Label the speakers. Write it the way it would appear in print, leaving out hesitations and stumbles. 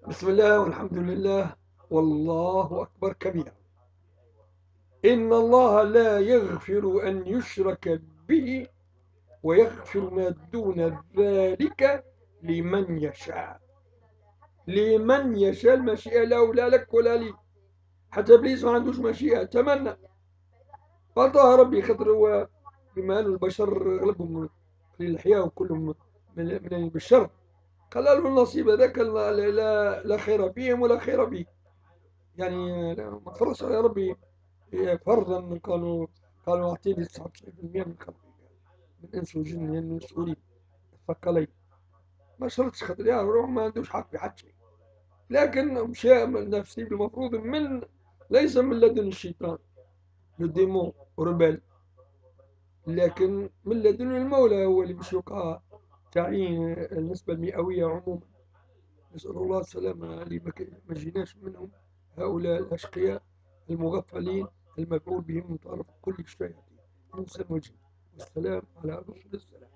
Speaker 1: بسم الله والحمد لله والله أكبر كبيرا. إن الله لا يغفر أن يشرك به ويغفر ما دون ذلك لمن يشاء. لمن يشاء، المشيئة له لا لك ولا لي. حتى إبليس ما عندوش مشيئة، تمنى فأعطاها ربي، خاطر هو بما أن البشر أغلبهم في الحياة وكلهم من البشر، قال له النصيب هذاك لا خير فيهم ولا خير فيه. يعني ما فرضش على ربي فرضا. قالوا أعطيني 99% من خلقي، من الإنس والجن، يعني مسؤولين الثقلين. ما شرطش، خاطر يا روح ما عندوش حق في حد شيء. لكن مشى من نفسي المفروض ليس من لدن الشيطان لو ديمون وربال، لكن من لدن المولى هو اللي باش يوقع تعيين النسبة المئوية عموما. نسأل الله السلامة اللي ما جيناش منهم، هؤلاء الأشقياء المغفلين المفعول بهم من طرف كل الشياطين، إنسا وجن. والسلام على رسول السلام.